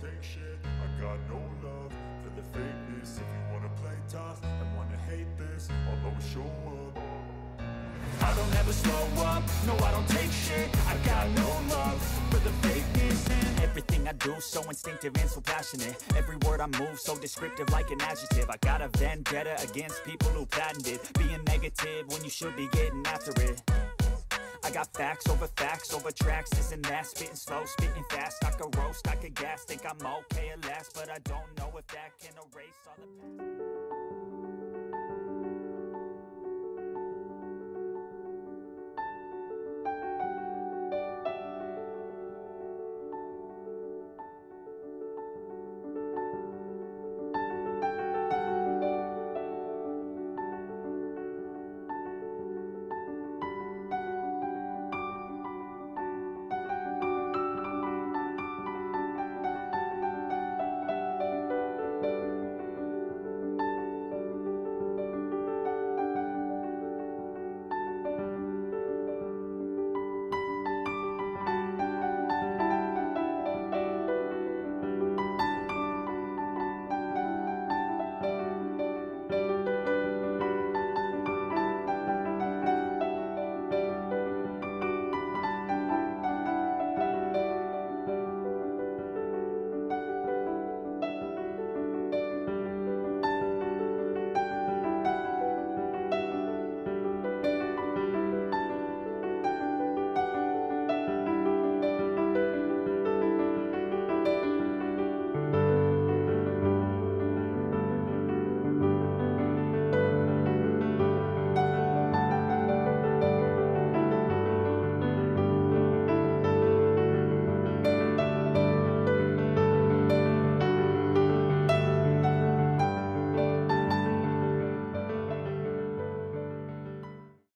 take shit. I got no love for the fakeness. If you wanna play tough and wanna hate this, I'll always show up. I don't ever slow up, no I don't take shit. I got no love for the fakeness. And everything I do so instinctive and so passionate. Every word I move so descriptive like an adjective. I got a vendetta against people who patented being negative when you should be getting after it. I got facts over tracks, this and that. Spitting slow, spitting fast, I could roast, I could gas. Think I'm okay at last, but I don't know if that can erase all the past.